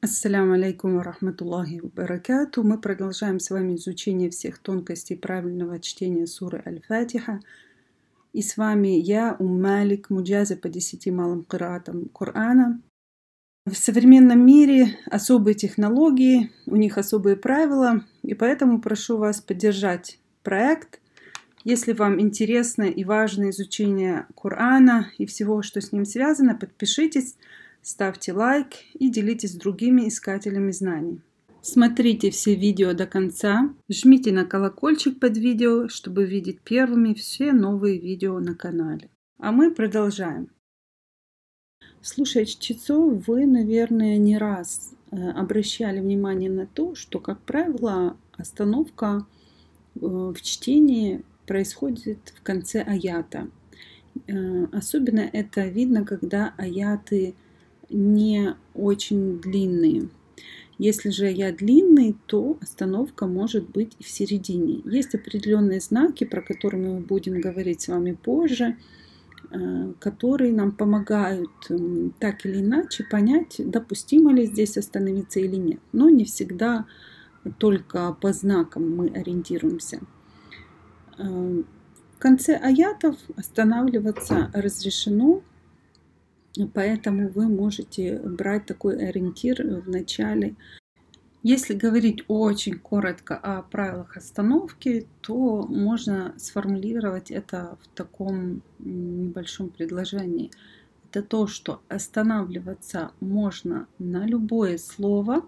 Ассаляму алейкум ва рахматуллахи ва баракату. Мы продолжаем с вами изучение всех тонкостей правильного чтения суры Аль-Фатиха. И с вами я, Малик, муджаза по 10 малым кираатам Корана. В современном мире особые технологии, у них особые правила, и поэтому прошу вас поддержать проект. Если вам интересно и важно изучение Корана и всего, что с ним связано, подпишитесь. Ставьте лайк и делитесь с другими искателями знаний. Смотрите все видео до конца. Жмите на колокольчик под видео, чтобы видеть первыми все новые видео на канале. А мы продолжаем. Слушая чтецов, вы, наверное, не раз обращали внимание на то, что, как правило, остановка в чтении происходит в конце аята. Особенно это видно, когда аяты не очень длинные. Если же аят длинный, то остановка может быть и в середине. Есть определенные знаки, про которые мы будем говорить с вами позже, которые нам помогают так или иначе понять, допустимо ли здесь остановиться или нет. Но не всегда только по знакам мы ориентируемся. В конце аятов останавливаться разрешено. Поэтому вы можете брать такой ориентир в начале. Если говорить очень коротко о правилах остановки, то можно сформулировать это в таком небольшом предложении. Это то, что останавливаться можно на любое слово,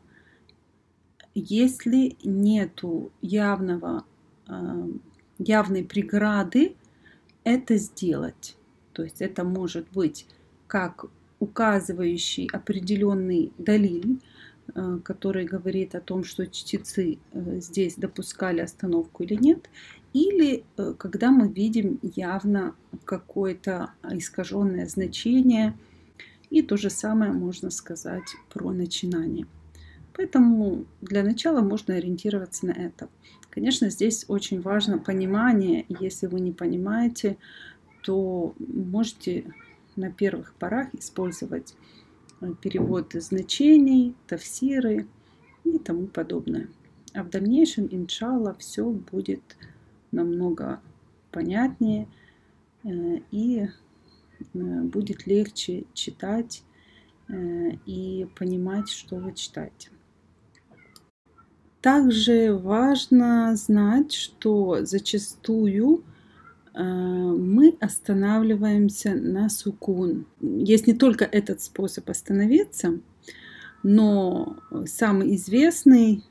если нету явной преграды это сделать. То есть это может быть как указывающий определенный далиль, который говорит о том, что чтецы здесь допускали остановку или нет, или когда мы видим явно какое-то искаженное значение, и то же самое можно сказать про начинание. Поэтому для начала можно ориентироваться на это. Конечно, здесь очень важно понимание. Если вы не понимаете, то можете на первых порах использовать переводы значений, тафсиры и тому подобное. А в дальнейшем, иншаллах, все будет намного понятнее и будет легче читать и понимать, что вы читаете. Также важно знать, что зачастую мы останавливаемся на сукун. Есть не только этот способ остановиться, но самый известный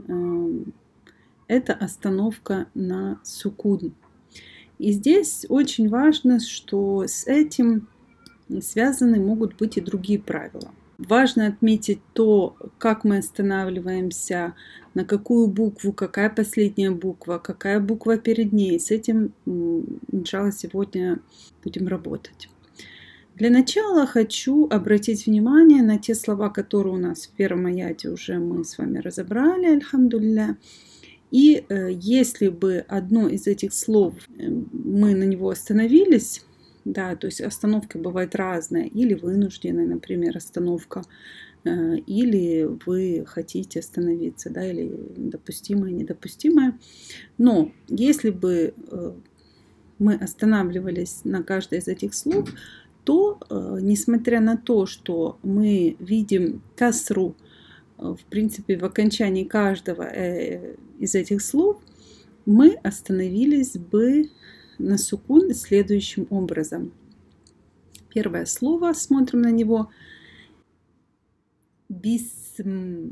это остановка на сукун. И здесь очень важно, что с этим связаны могут быть и другие правила. Важно отметить то, как мы останавливаемся, на какую букву, какая последняя буква, какая буква перед ней. С этим, иншаллах, сегодня будем работать. Для начала хочу обратить внимание на те слова, которые у нас в первом аяте уже мы с вами разобрали, альхамдулилля. И если бы одно из этих слов мы на него остановились, да, то есть остановка бывает разная, или вынужденная, например, остановка, или вы хотите остановиться, да, или допустимое, недопустимое. Но если бы мы останавливались на каждое из этих слов, то, несмотря на то, что мы видим касру, в принципе, в окончании каждого из этих слов, мы остановились бы на сукун следующим образом. Первое слово, смотрим на него. Бисм.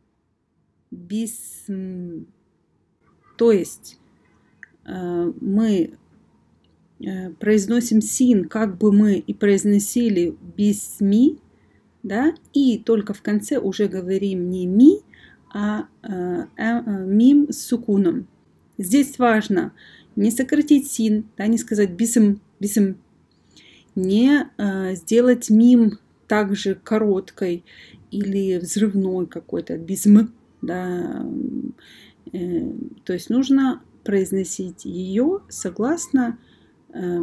Бисм. То есть мы произносим син, как бы мы и произносили бисми, да, и только в конце уже говорим не ми, а мим с сукуном. Здесь важно не сократить син, да, не сказать бисм, бисм, не сделать мим также короткой или взрывной какой-то, бисм, да, то есть нужно произносить ее согласно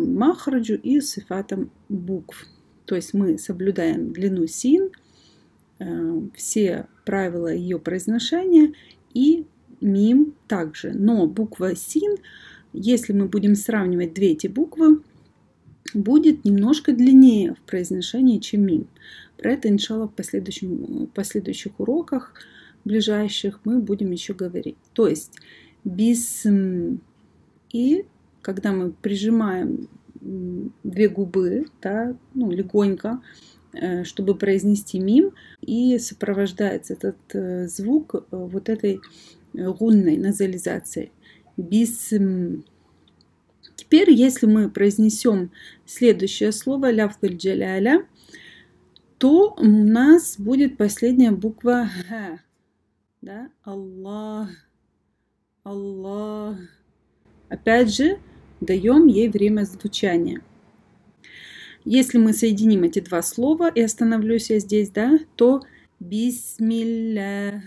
махраджу и сифатам букв. То есть мы соблюдаем длину син все правила ее произношения, и мим также. Но буква син, если мы будем сравнивать две эти буквы, будет немножко длиннее в произношении, чем мим. Про это, иншаллах, в последующих уроках ближайших мы будем еще говорить. То есть бисм, и когда мы прижимаем две губы, да, легонько, чтобы произнести мим, и сопровождается этот звук вот этой гунной назализацией. Бисм. Теперь, если мы произнесем следующее слово ляфзуль джаляля, то у нас будет последняя буква ха. Да? Аллах. Аллах. Опять же, даем ей время звучания. Если мы соединим эти два слова, и остановлюсь я здесь, да, то бисмилля,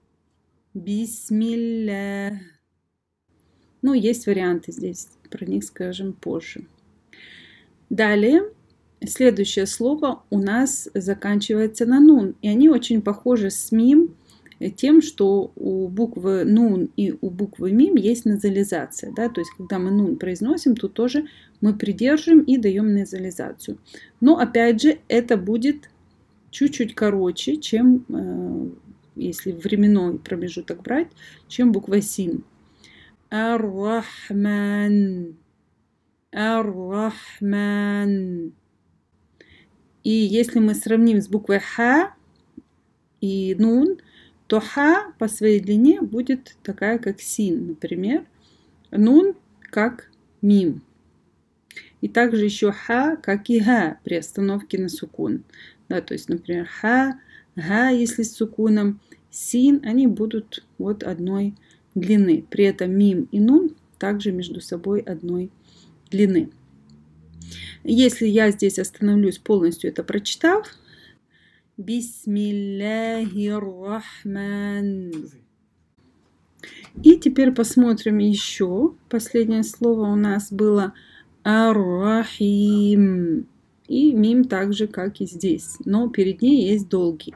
бисмилля. Есть варианты здесь, про них скажем позже. Далее, следующее слово у нас заканчивается на нун, и они очень похожи с мим тем, что у буквы нун и у буквы мим есть назализация, да, то есть когда мы нун произносим, то тоже мы придерживаем и даем назализацию. Но опять же, это будет чуть-чуть короче, чем, если временной промежуток брать, чем буква син. Ар-Рахман, Ар-Рахман. И если мы сравним с буквой ха и нун, то ха по своей длине будет такая, как син, например. Нун, как мим. И также еще ха, как и га при остановке на сукун. Да, то есть, например, ха, га, если с сукуном, син, они будут вот одной длины. При этом мим и нун также между собой одной длины. Если я здесь остановлюсь полностью это прочитав, Бисмиллахир-Рахман. И теперь посмотрим еще. Последнее слово у нас было Ар-Рахим. И мим так же, как и здесь. Но перед ней есть долгий.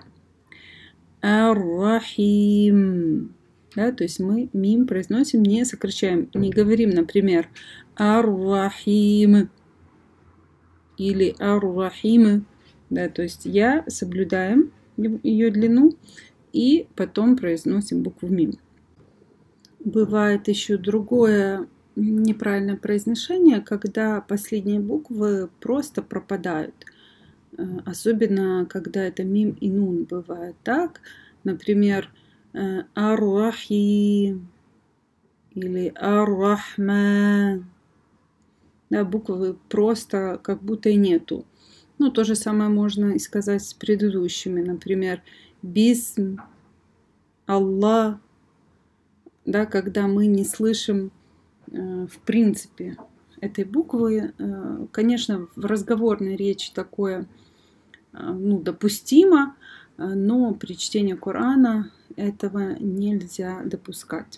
Ар-Рахим. Да, то есть мы мим произносим, не сокращаем. Не говорим, например, Ар-Рахим. Или Ар-Рахим. Да, то есть соблюдаем ее длину и потом произносим букву мим. Бывает еще другое неправильное произношение, когда последние буквы просто пропадают. Особенно, когда это мим и нун бывает так. Например, Ар-Рахим или Ар-Рахман. Да, буквы просто как будто и нету. То же самое можно и сказать с предыдущими. Например, бисм, Аллах. Да, когда мы не слышим в принципе этой буквы. Конечно, в разговорной речи такое допустимо, но при чтении Корана этого нельзя допускать.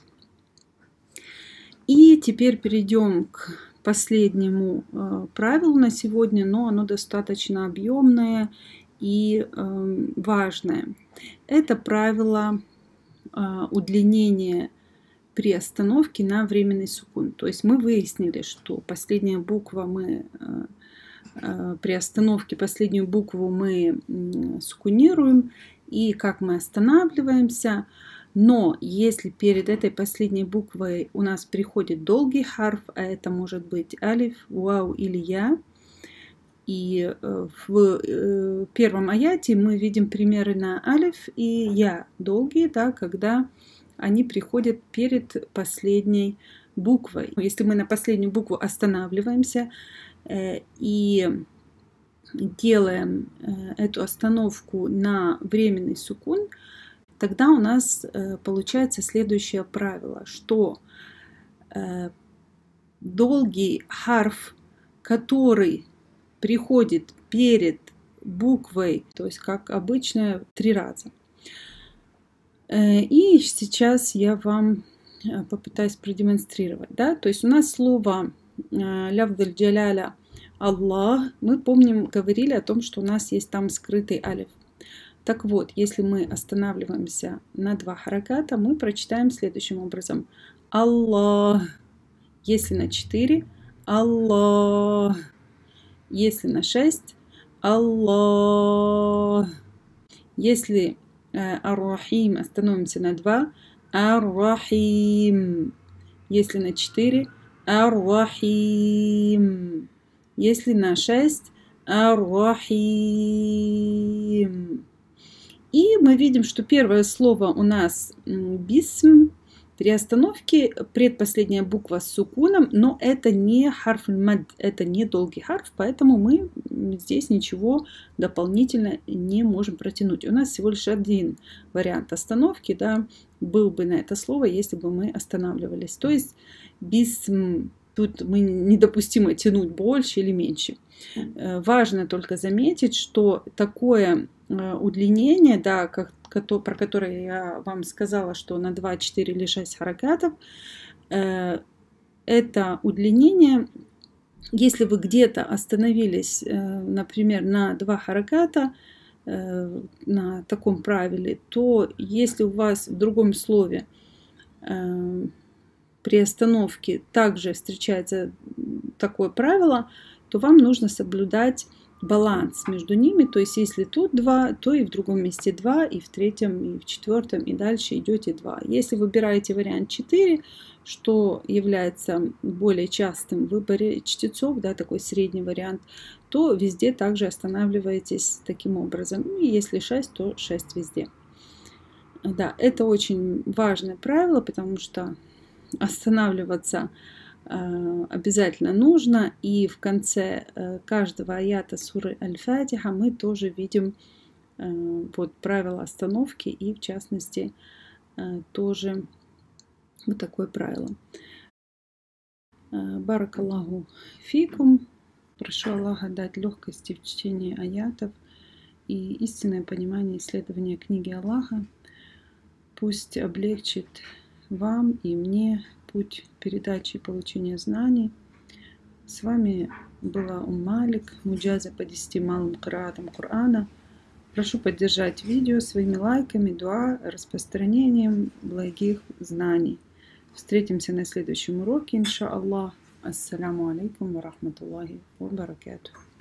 И теперь перейдем к последнему правилу на сегодня, но оно достаточно объемное и важное. Это правило удлинения при остановке на временный сукун. То есть мы выяснили, что последняя буква при остановке последнюю букву мы сукунируем, и как мы останавливаемся. Но если перед этой последней буквой у нас приходит долгий харф, а это может быть алиф, вау или я, и в первом аяте мы видим примеры на алиф и я долгие, да, когда они приходят перед последней буквой. Если мы на последнюю букву останавливаемся и делаем эту остановку на временный сукун, тогда у нас получается следующее правило, что долгий харф, который приходит перед буквой, то есть как обычно 3 раза. И сейчас я вам попытаюсь продемонстрировать. Да? То есть у нас слово ляфзуль джаляля Аллах, мы помним, говорили о том, что у нас есть там скрытый алиф. Так вот, если мы останавливаемся на 2 хараката, мы прочитаем следующим образом. Аллах. Если на 4, Аллах. Если на 6, Аллах. Если Ар-Рахим остановимся на 2, Ар-Рахим. Если на 4, Ар-Рахим. Если на 6, Ар-Рахим. И мы видим, что первое слово у нас бисм. При остановке предпоследняя буква с сукуном, но это не харф аль-мад, это не долгий харф, поэтому мы здесь ничего дополнительно не можем протянуть. У нас всего лишь один вариант остановки, да, был бы на это слово, если бы мы останавливались. То есть бисм, тут мы недопустимо тянуть больше или меньше. Важно только заметить, что такое удлинение, да, про которое я вам сказала, что на 2, 4 или 6 харакатов, это удлинение, если вы где-то остановились, например, на 2 хараката, на таком правиле, то если у вас в другом слове при остановке также встречается такое правило, то вам нужно соблюдать баланс между ними, то есть если тут 2, то и в другом месте 2, и в третьем, и в четвертом, и дальше идете 2. Если выбираете вариант 4, что является более частым в выборе чтецов, да, такой средний вариант, то везде также останавливаетесь таким образом. И если 6, то 6 везде. Да, это очень важное правило, потому что останавливаться обязательно нужно, и в конце каждого аята суры Аль-Фатиха мы тоже видим вот правило остановки, и в частности тоже вот такое правило. Баракаллаху фикум. Прошу Аллаха дать легкости в чтении аятов и истинное понимание исследования книги Аллаха. Пусть облегчит вам и мне путь передачи и получения знаний. С вами была Малик, муджаза по 10 малым кираатам Корана. Прошу поддержать видео своими лайками, дуа, распространением благих знаний. Встретимся на следующем уроке, иншаллах. Ассаляму алейкум ва рахматуллахи ва баракатух.